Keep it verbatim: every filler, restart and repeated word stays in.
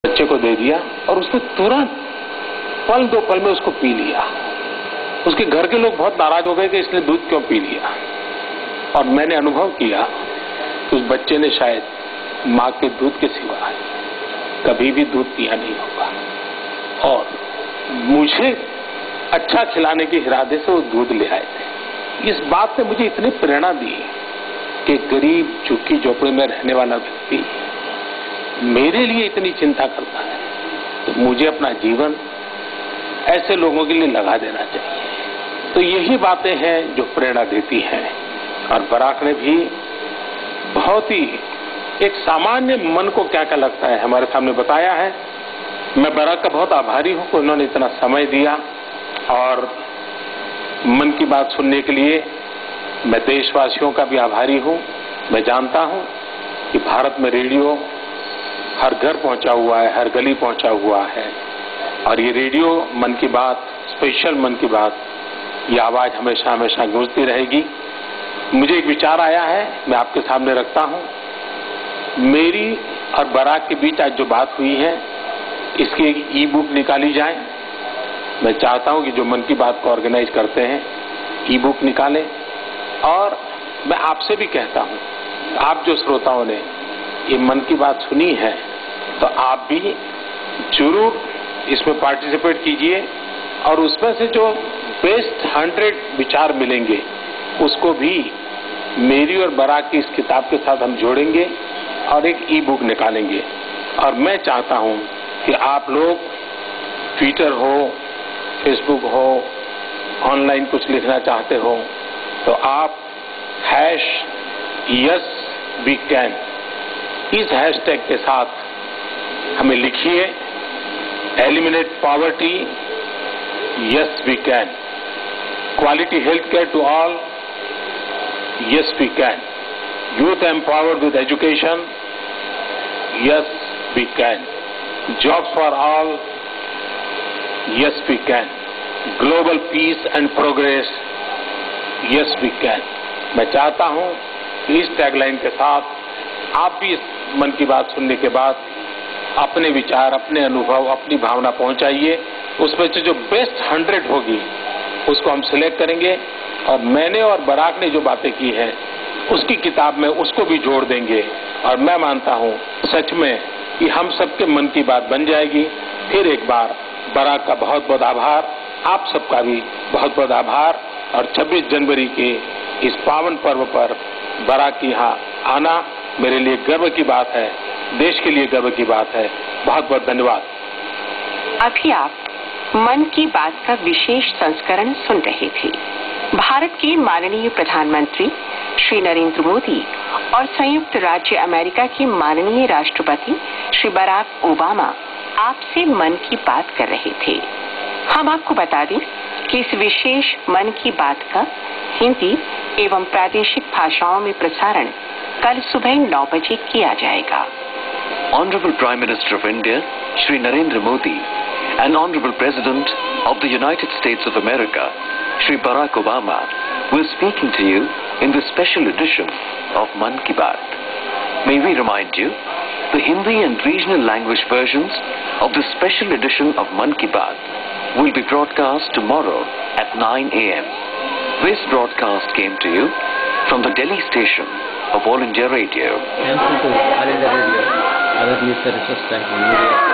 बच्चे को दे दिया और उसने तुरंत पल दो पल में उसको पी लिया। उसके घर के लोग बहुत नाराज हो गए कि इसने दूध क्यों पी लिया। और मैंने अनुभव किया कि उस बच्चे ने शायद माँ के दूध के सिवा कभी भी दूध पिया नहीं होगा। और मुझे अच्छा खिलाने के इरादे से वो दूध ले आए थे। इस बात ने मुझे इतनी प्रेरणा दी कि गरीब झुग्गी झोपड़ी में रहने वाला व्यक्ति मेरे लिए इतनी चिंता करता है, तो मुझे अपना जीवन ऐसे लोगों के लिए लगा देना चाहिए। तो यही बातें हैं जो प्रेरणा देती हैं। और बराक ने भी बहुत ही एक सामान्य मन को क्या क्या लगता है हमारे सामने बताया है। मैं बराक का बहुत आभारी हूं कि उन्होंने इतना समय दिया। और मन की बात सुनने के लिए मैं देशवासियों का भी आभारी हूं। मैं जानता हूं कि भारत में रेडियो हर घर पहुंचा हुआ है, हर गली पहुंचा हुआ है। और ये रेडियो मन की बात, स्पेशल मन की बात, ये आवाज हमेशा हमेशा गूंजती रहेगी। मुझे एक विचार आया है, मैं आपके सामने रखता हूं। मेरी और बराक के बीच आज जो बात हुई है, इसकी एक ई बुक निकाली जाए। मैं चाहता हूं कि जो मन की बात को ऑर्गेनाइज करते हैं, ई बुक निकालें। और मैं आपसे भी कहता हूं, आप जो श्रोताओं ने ये मन की बात सुनी है, तो आप भी जरूर इसमें पार्टिसिपेट कीजिए। और उसमें से जो बेस्ट हंड्रेड विचार मिलेंगे, उसको भी मेरी और बराक की इस किताब के साथ हम जोड़ेंगे और एक ई बुक निकालेंगे। और मैं चाहता हूं कि आप लोग ट्विटर हो, फेसबुक हो, ऑनलाइन कुछ लिखना चाहते हो, तो आप हैश यस वी कैन इस हैशटैग के साथ हमें लिखिए। Eliminate poverty, yes we can. Quality health care to all, yes we can. Youth empowered with education, yes we can. Jobs for all, yes we can. Global peace and progress, yes we can. मैं चाहता हूं कि इस tagline के साथ आप भी इस मन की बात सुनने के बाद अपने विचार, अपने अनुभव, अपनी भावना पहुंचाइए। उसमें से जो बेस्ट हंड्रेड होगी उसको हम सिलेक्ट करेंगे और मैंने और बराक ने जो बातें की हैं उसकी किताब में उसको भी जोड़ देंगे। और मैं मानता हूं सच में कि हम सबके मन की बात बन जाएगी। फिर एक बार बराक का बहुत बहुत आभार, आप सबका भी बहुत बहुत आभार। और छब्बीस जनवरी के इस पावन पर्व पर बराक की यहाँ आना मेरे लिए गर्व की बात है, देश के लिए गर्व की बात है। बहुत बहुत धन्यवाद। अभी आप मन की बात का विशेष संस्करण सुन रहे थे। भारत के माननीय प्रधानमंत्री श्री नरेंद्र मोदी और संयुक्त राज्य अमेरिका के माननीय राष्ट्रपति श्री बराक ओबामा आपसे मन की बात कर रहे थे। हम आपको बता दें कि इस विशेष मन की बात का हिंदी एवं प्रादेशिक भाषाओं में प्रसारण कल सुबह नौ बजे किया जाएगा। Honorable Prime Minister of India, Shri Narendra Modi, and Honorable President of the United States of America, Shri Barack Obama, were speaking to you in this special edition of Man Ki Baat. May we remind you, the Hindi and regional language versions of this special edition of Man Ki Baat will be broadcast tomorrow at nine a m This broadcast came to you from the Delhi station of All India Radio. Thanks to All India Radio, other news services, thank you.